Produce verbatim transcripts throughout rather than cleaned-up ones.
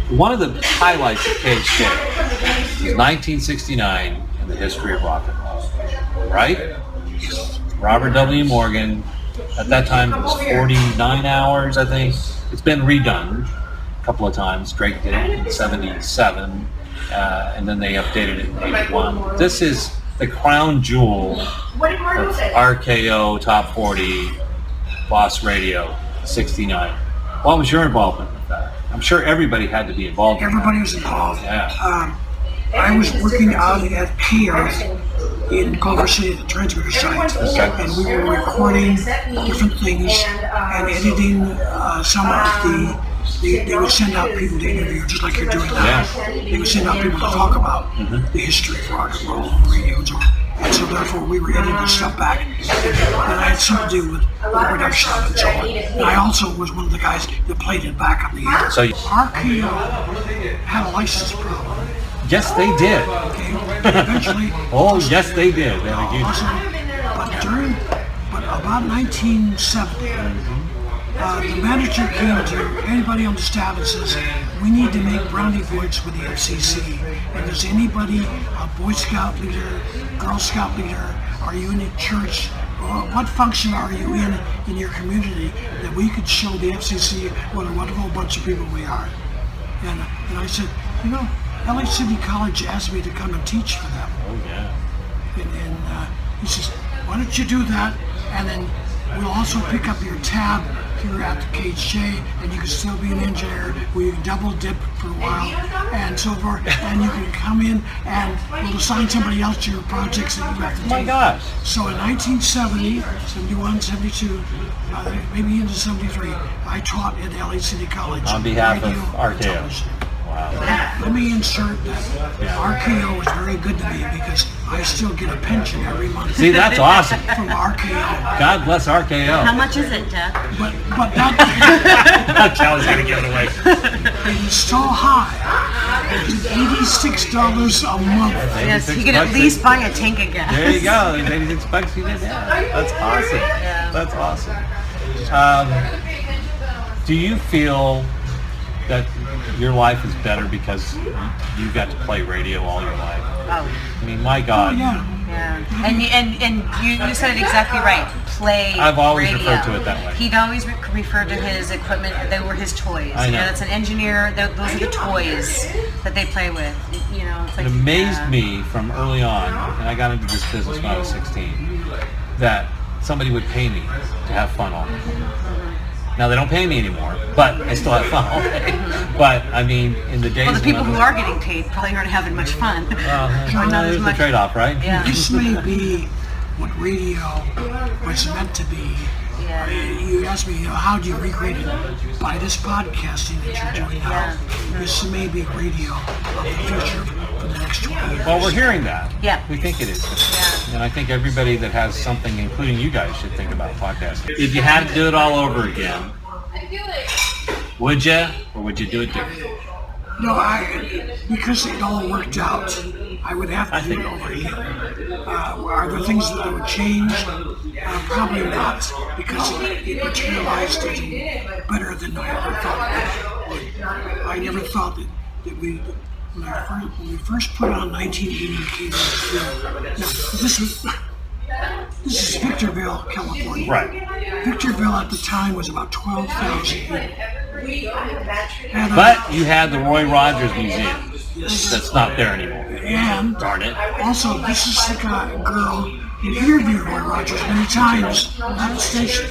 one of the highlights of K T L A is nineteen sixty-nine in the history of rock and roll, right? Robert W. Morgan, at that time it was forty-nine hours, I think. It's been redone a couple of times. Drake did it in seventy-seven, uh, and then they updated it in eighty-one. This is the crown jewel of R K O Top forty Boss Radio sixty-nine. What was your involvement with that? I'm sure everybody had to be involved. Everybody was involved. Yeah. Um, I was working out at P Earth in Culver City at the transmitter site, Okay. and we were recording different things and editing uh, some of the. They, they would send out people to interview, just like you're doing now. Yeah. They would send out people to talk about mm-hmm. the history of rock and roll and radio and so on. And so therefore we were editing stuff back, and I had something to do with the production of it and so on. And I also was one of the guys that played it back on the air. So you, R K O had a license problem. yes, they did. Okay. Eventually. Oh, yes, they did. They had a huge- Also, but during, but about nineteen seventy, uh, the manager came to anybody on the staff and says, "We need to make brownie points with the F C C. And does anybody, a Boy Scout leader, Girl Scout leader, are you in a church, or what function are you in in your community that we could show the F C C what a wonderful bunch of people we are?" And and I said, you know, L A City College asked me to come and teach for them. Oh, yeah. And, and uh, he says, why don't you do that? And then we'll also pick up your tab here at the K T L A, and you can still be an engineer where you can double dip for a while and so forth. And you can come in and we'll assign somebody else to your projects that you have to do. Oh my gosh. So in nineteen seventy, seventy-one, seventy-two, uh, maybe into seventy-three, I taught at L A City College. On behalf radio of R K O. and television. Wow. Let me insert that Yeah. R K O is very good to me because I still get a pension every month. See, that's awesome. From R K O. God bless R K O. How much is it, Jeff? But but that Charlie's gonna give it away. it is so high. It's eighty-six dollars a month. Yes, you eighty-six can at bucks. least buy a tank of gas. There you go. There's eighty-six bucks you did that. That's awesome. Yeah. That's awesome. Um, do you feel that your life is better because you got to play radio all your life? Oh, I mean, my God. Oh, yeah. yeah. And you- and and you, you said it exactly right. Play. I've always radio. referred to it that way. He'd always re- referred to his equipment. They were his toys. I You know. know, that's an engineer. That, those are the toys that they play with. You know, it's like It amazed yeah. me from early on, and I got into this business when I was sixteen, that somebody would pay me to have fun all day. Now they don't pay me anymore, but I still have fun all day. But I mean, in the days Well, the people when who are getting paid probably aren't having much fun. uh, Or not as there's a much. trade-off, right? Yeah. This may be what radio was meant to be. Yeah. You asked me, you know, how do you recreate it? By this podcasting that you're doing now. Yeah. This may be radio of the future for the next twenty years. Well, we're hearing that. Yeah. We think it is. Yeah. And I think everybody that has something, including you guys, should think about podcasting. If you had to do it all over again, would you, or would you do it differently? No, I, because it all worked out, I would have to I do think- it over again. Uh, are there things that I would change? Uh, probably not, because it, it materialized into better than I ever thought it would. I never thought that, that we, when, I first, when we first put on nineteen eighty K T L A, now, this was, this is Victorville, California. Right. Victorville at the time was about twelve thousand people. And, uh, But you had the Roy Rogers Museum. yes. That's not there anymore. And Darn it. also, this is the guy, girl who interviewed Roy Rogers many times at the station.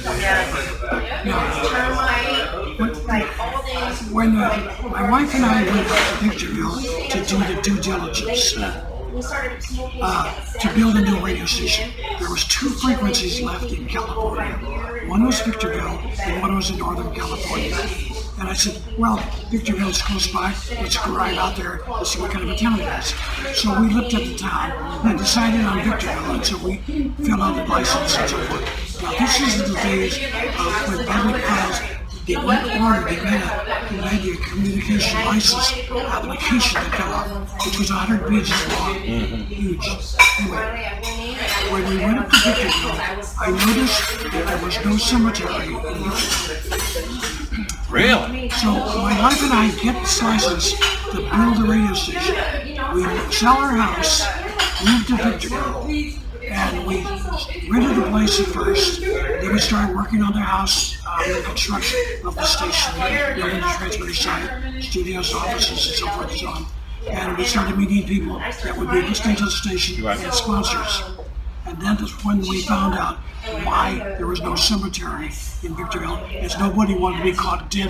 Now, when, when uh, my wife and I went to Victorville to do the due diligence, uh, to build a new radio station, there was two frequencies left in California. One was Victorville, and one was in Northern California. And I said, well, Victorville's close by, let's go right out there and see what kind of a town it is. So we looked at the town and decided on Victorville, and so we filled out the license and so forth. Now, this is the days of when public files, they went order, they made a, they made a communication license application to fill out, which was one hundred pages long, huge. Anyway, when we went up to Victorville, I noticed that there was no cemetery in Victorville. Really? So my wife and I get this license to build a radio station. We sell our house, move to Victorville, and we rented the place at first. Then we started working on the house, uh, the construction of the station, building the transmitter site, studios, offices, and so forth and so on. And we started meeting people that would be listening to the station and sponsors. And then that's when we found out why there was no cemetery in Victorville, is nobody wanted to be caught dead.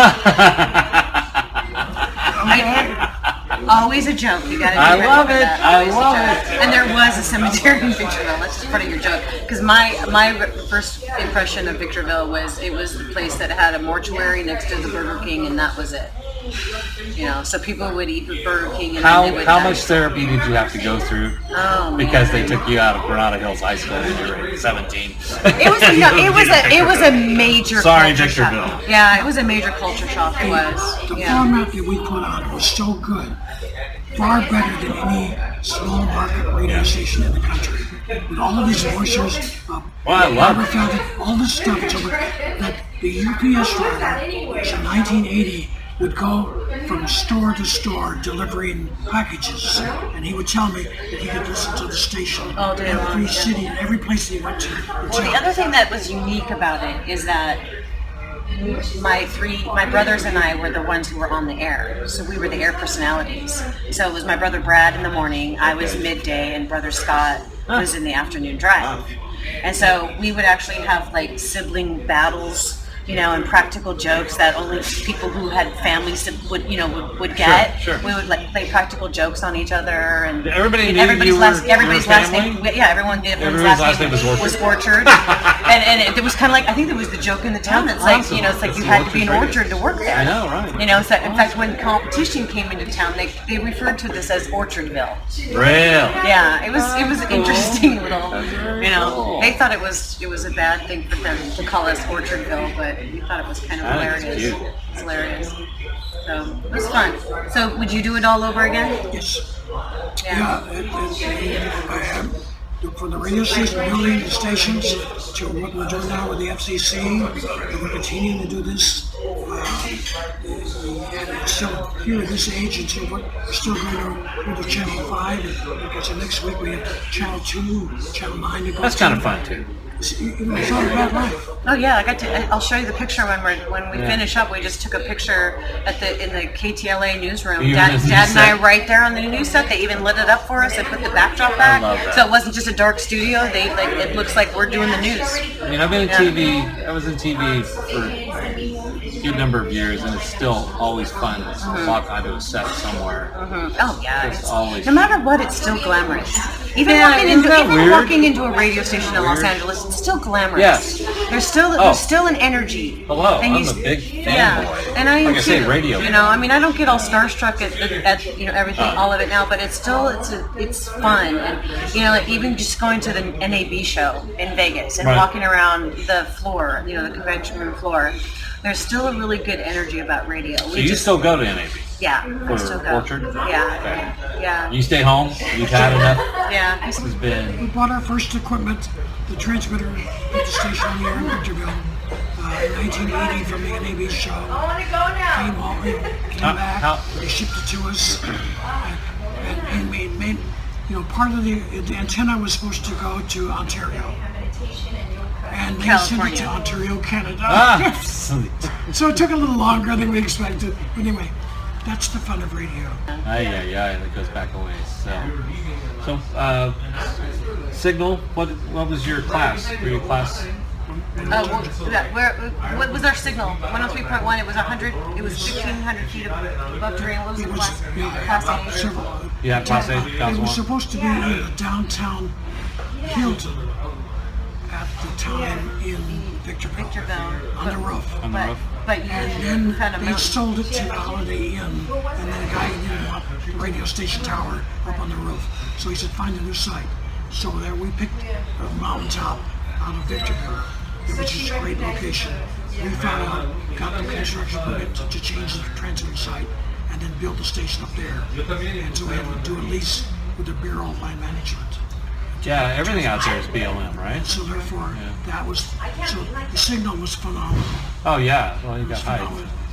Okay. Always a joke. You got to. I love it. I love it. And there was a cemetery in Victorville. That's just part of your joke. Because my my first impression of Victorville was it was the place that had a mortuary next to the Burger King, and that was it. You know, so people would eat with Burger King. And how then they would how die. much therapy did you have to go through? Oh, because they took you out of Granada Hills High School when you were seventeen. It was a, no, it was a it was a major. Sorry, culture Victorville. shock. Yeah, it was a major culture shock. It was. The Yeah. format that we put on was so good, far better than any small market radio station in the country. With all of these voices, uh, Well, I love it. it. All this stuff, so that the U P S driver, which in nineteen eighty would go from store to store delivering packages, and he would tell me that he could listen to the station All day long, every yeah. city and every place that he went to. Well, the other thing that was unique about it is that my three, my brothers and I were the ones who were on the air. So we were the air personalities. So it was my brother Brad in the morning, I was midday, and brother Scott was in the afternoon drive. And so we would actually have like sibling battles, you know, and practical jokes that only people who had families would, you know, would, would get. Sure, sure. We would like play practical jokes on each other, and Everybody and knew everybody's you last were- everybody's you were last name. family? Yeah, everyone. Everyone's Everyone's last, name was was Orchard. Orchard. and and it, it was kind of like I think there was the joke in the town that's like you know it's like you had to be an orchard to work there. I know, right? You know, so in fact, when competition came into town, they they referred to this as Orchardville. Real. Yeah, it was it was an interesting little, That's very you know, cool. they thought it was it was a bad thing for them to call us Orchardville, but we thought it was kind of That is hilarious. cute. It's hilarious. So it was fun. So would you do it all over again? Yes. Yeah. Yeah, it, it, I am from the radio station, building the stations, to what we're doing now with the F C C, and we're continuing to do this. Uh, and it's still here at this age, and so we're still going to go to Channel five. And like I said, next week we have Channel two, Channel nine to go That's to. kind of fun too. It's, you know, it's not a bad life. Oh yeah, I got to. I'll show you the picture when we are when we Yeah. finish up. We just took a picture at the in the K T L A newsroom. You Dad, in the Dad news and I set? right there on the news set. They even lit it up for us and put the backdrop back, love that. so it wasn't just a dark studio. They like it looks like we're doing the news. I mean, I've been in Yeah. T V. I was in T V for a good number of years, and it's still always fun to walk onto a set somewhere. Mhm. Oh yeah, It's it's, always- no matter what, it's still glamorous. Even Yeah, walking isn't into that even weird? walking into a radio station in Los Weird. Angeles, it's still glamorous. Yes. There's still Oh. there's still an energy. Hello, And I'm you- a big fanboy. Yeah, and I am Like I say, too. radio. You know, I mean, I don't get all starstruck at, at, at you know everything, Uh. all of it now, but it's still it's a, it's fun, and you know, like even just going to the N A B show in Vegas and Right. walking around the floor, you know, the convention room floor. There's still a really good energy about radio. So you still go to N A B? Yeah, I For still go. Orchard? Yeah, Okay. yeah, You stay home? You've had enough? yeah. This has been... We bought our first equipment, the transmitter at the station here in Victorville, uh, in nineteen eighty from the N A B show. Came home, came How- back, how- they shipped it to us, and, and, and made, made, you know, part of the, the antenna was supposed to go to Ontario. And they sent it to California. Ontario, Canada. Ah! So it took a little longer than we expected. But anyway, that's the fun of radio. Ay, ay, ay, that goes back a ways. So, so uh, Signal, what what was your class? Were you class? Oh, well, yeah, where, what was our signal? one oh three point one, it was one hundred, it was fifteen hundred feet above terrain. What was It the was class? yeah, Class A? several. You have class A, class It was one? supposed to be in the downtown Hilton at the time in Victorville, Victorville. on the roof. On the But, roof? but you And found a then they mountain. sold it to the Holiday Inn, and then the guy didn't want the radio station tower up on the roof. So he said, find a new site. So there we picked a mountaintop out of Victorville, which is a great location. We found out, got the construction permit to, to change the transmitter site, and then build the station up there. And so we had to do a lease with the Bureau of Land Management. Yeah, everything out there is B L M, right? So therefore, Yeah. that was, so the signal was phenomenal. Oh yeah, well you It was got hype. phenomenal.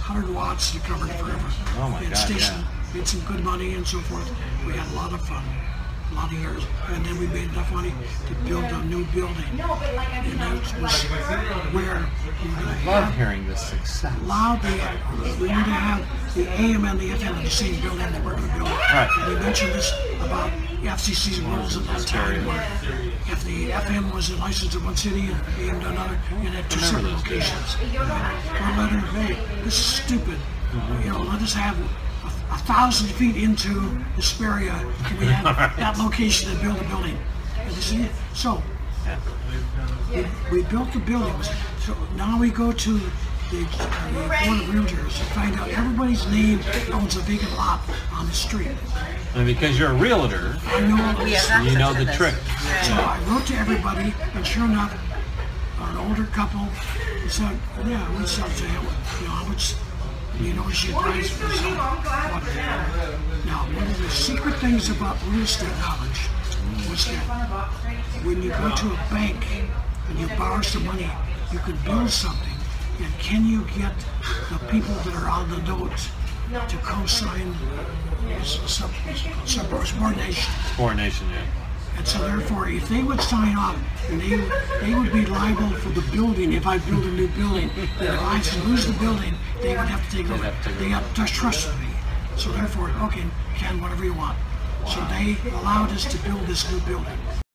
hundred watts to cover it forever. Oh my and God, station, yeah. made some good money and so forth. We had a lot of fun, a lot of years. And then we made enough money to build a new building. And that was where we were going to Love have hearing this success. allowed the, we were to have the A M and the F M in the same building that we're going to build. Right. And we mentioned this about F C C's rules at that time, where if the F M was licensed in one city and A M to another, you'd have two separate locations. One letter, hey, this is stupid. You know, let us have a, a thousand feet into Hesperia, and we have that location to build a building. And this is it. So, we, we built the buildings. So now we go to the, the Board of Realtors and find out everybody's name owns a vacant lot on the street. And because you're a realtor, I know all We this. have you know access to the this. trick. So I wrote to everybody, and sure enough, an older couple said, yeah, we sell to him. You know, how much, you know, she advised for selling what. Now, one of the secret things about real estate knowledge was that when you go to a bank and you borrow some money, you can build something, and can you get the people that are on the note to co-sign sub, sub, subordination? Coordination, yeah. And so therefore, if they would sign off, and they, they would be liable for the building if I build a new building. That if I should lose the building, they would have to take over. have to take They have to trust me. So therefore, okay, Ken, whatever you want. So they allowed us to build this new building.